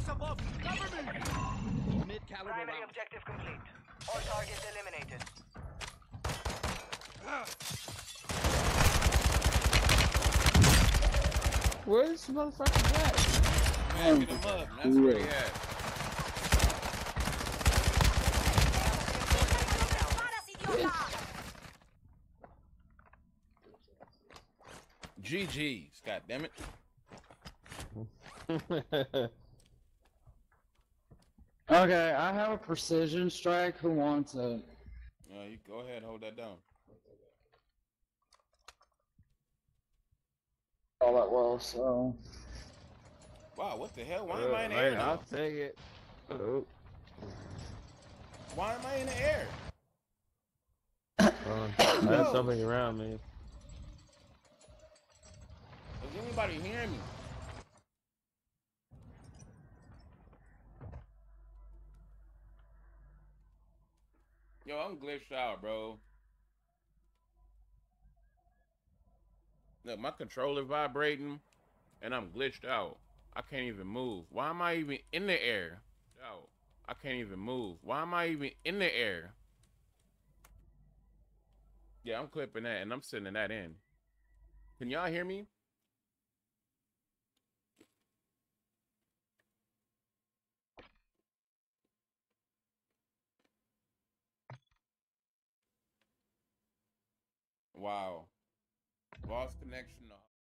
Tanks above! Cover me! Mid-caliber Primary round. objective complete. All targets eliminated. Where's this motherfucker at? Man, get him up. That's where he at. GG's, god damn it. Okay, I have a precision strike. Who wants it? You go ahead, hold that down. All that well, so. Wow, what the hell? Why am I in the air Man, now? I'll take it. Oh. Why am I in the air? I have something around me. Does anybody hear me? Yo, I'm glitched out, bro. Look, my controller vibrating, and I'm glitched out. I can't even move. Why am I even in the air? Yo, I can't even move. Why am I even in the air? Yeah, I'm clipping that, and I'm sending that in. Can y'all hear me? Wow. Lost connection.